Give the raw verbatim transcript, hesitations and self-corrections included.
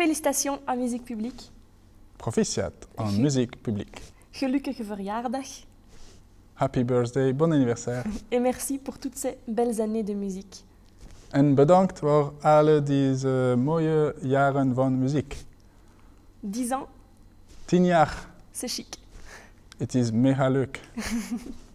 Félicitations à Musique Publique. Proficiat en musique publique. Gelukkige verjaardag. Happy birthday, bon anniversaire. Et merci pour toutes ces belles années de musique. En bedankt voor alle deze mooie jaren van muziek. Dix ans, Tien jaar. c'est chic. Het is mega leuk.